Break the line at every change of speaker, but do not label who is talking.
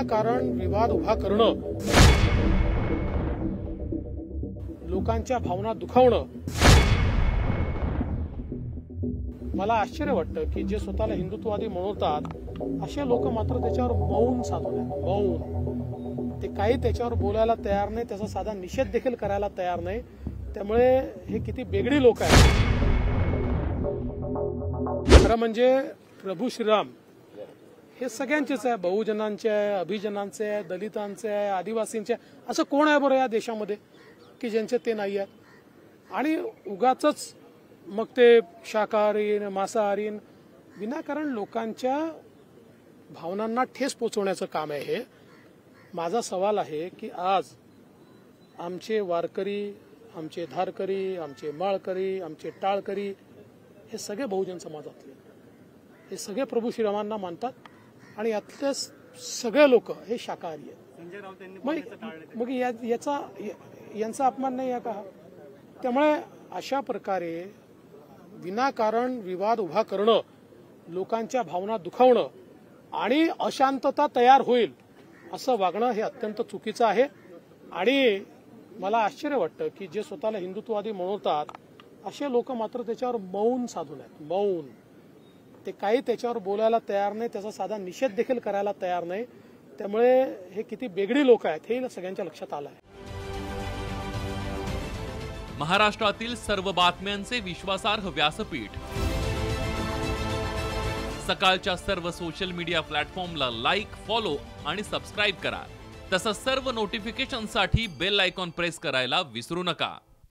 विनाकारण विवाद उभा करणं, लोकांच्या भावना दुखावणं, मला आश्चर्य वाटतं की जे स्वतःला हिंदुत्ववादी म्हणतात असे लोक मात्र त्याच्यावर मौन साधून आहेत. मौन, ते काही त्याच्यावर बोलायला तयार नाही, त्याचा साधा निषेध देखील करायला तयार नाही. त्यामुळे हे किती बेगडी लोक आहेत. खरं म्हणजे प्रभू श्रीराम हे सगळ्यांचेच आहे, बहुजनांचे आहे, अभिजनांचे आहे, दलितांचे आहे, आदिवासींचे आहे. असं कोण आहे बरं या देशामध्ये की ज्यांचे ते नाही आहेत? आणि उगाचच मग ते शाकाहारीन मांसाहारीन विनाकारण लोकांच्या भावनांना ठेस पोचवण्याचं काम आहे हे. माझा सवाल आहे की आज आमचे वारकरी, आमचे धारकरी, आमचे माळकरी, आमचे टाळकरी हे सगळे बहुजन समाजातले, हे सगळे प्रभू श्रीरामांना मानतात आणि यातले सगळे लोक हे शाकाहारी आहेत. मग यांचा अपमान नाही आहे का? त्यामुळे अशा प्रकारे विनाकारण विवाद उभा करणं, लोकांच्या भावना दुखावणं आणि अशांतता तयार होईल असं वागणं हे अत्यंत चुकीचं आहे. आणि मला आश्चर्य वाटतं की जे स्वतःला हिंदुत्ववादी म्हणतात असे लोक मात्र त्याच्यावर मौन साधून आहेत. मौन, ते काही त्याच्यावर बोलायला तयार नाही, त्याचा साधा निषेध देखील करायला तयार नाही. त्यामुळे हे किती बेगडी लोक आहेत हे सगळ्यांच्या लक्षात आलं आहे.
महाराष्ट्रातील सर्व बातम्यांचे विश्वासार्ह व्यासपीठ, सकाळच्या सर्व सोशल मीडिया प्लॅटफॉर्मला लाईक, फॉलो आणि सबस्क्राईब करा. तसंच सर्व नोटिफिकेशनसाठी बेल आयकॉन प्रेस करायला विसरू नका.